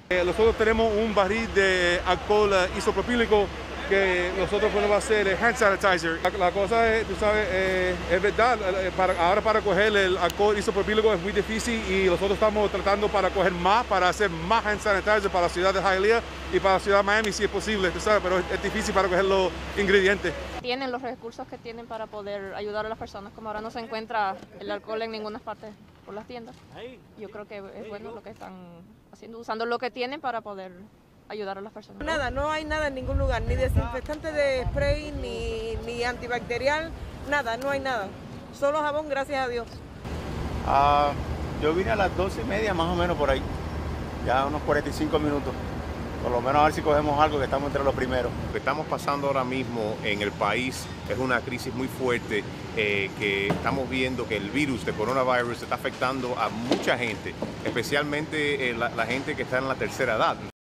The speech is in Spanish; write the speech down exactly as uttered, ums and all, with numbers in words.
Eh, nosotros tenemos un barril de alcohol uh, isopropílico que nosotros podemos hacer el hand sanitizer. La, la cosa es, tú sabes, eh, es verdad, eh, para, ahora para coger el alcohol isopropílico es muy difícil y nosotros estamos tratando para coger más, para hacer más hand sanitizer para la ciudad de Hialeah y para la ciudad de Miami si es posible, tú sabes, pero es, es difícil para coger los ingredientes. Tienen los recursos que tienen para poder ayudar a las personas, como ahora no se encuentra el alcohol en ninguna parte por las tiendas. Yo creo que es bueno lo que están haciendo, usando lo que tienen para poder ayudar a las personas. Nada, no hay nada en ningún lugar, ni desinfectante de spray, ni, ni antibacterial, nada, no hay nada. Solo jabón, gracias a Dios. Uh, yo vine a las doce y media más o menos por ahí, ya unos cuarenta y cinco minutos. Por lo menos a ver si cogemos algo, que estamos entre los primeros. Lo que estamos pasando ahora mismo en el país es una crisis muy fuerte, eh, que estamos viendo que el virus de coronavirus está afectando a mucha gente, especialmente eh, la, la gente que está en la tercera edad.